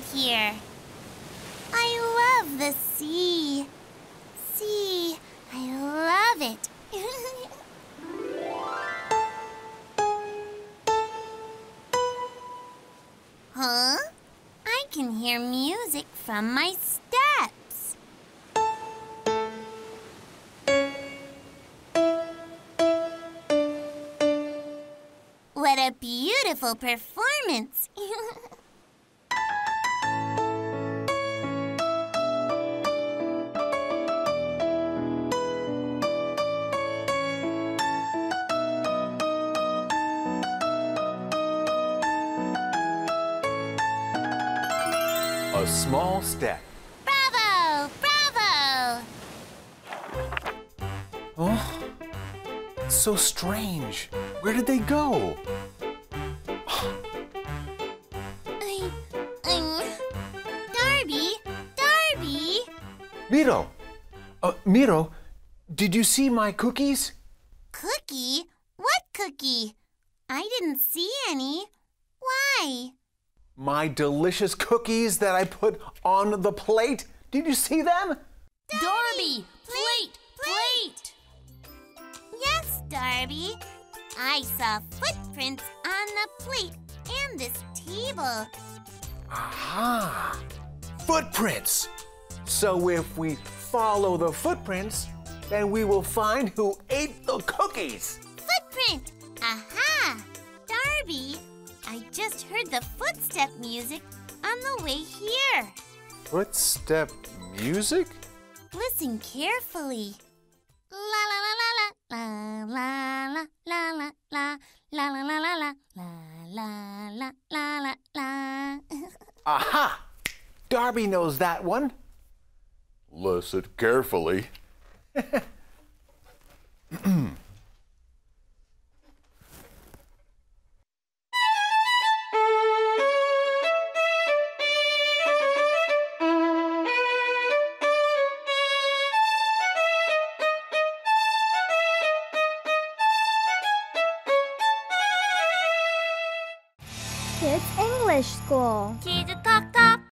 here. I love the sea. Sea, I love it. Huh? I can hear music from my steps. What a beautiful performance! A small step. Bravo! Bravo! Oh, it's so strange. Where did they go? Darby! Darby! Miro! Miro, did you see my cookies? Cookie? What cookie? I didn't see any. Why? My delicious cookies that I put on the plate. Did you see them? Darby! Plate! Plate! Yes, Darby. I saw footprints on the plate and this table. Aha! Footprints! So if we follow the footprints, then we will find who ate the cookies. Footprint! Aha! Darby, I just heard the footstep music on the way here. Footstep music? Listen carefully. La la la la la la la la la la la la la la la la la la la la. Aha! Darby knows that one. Listen carefully. Kids English School. 키즈톡톡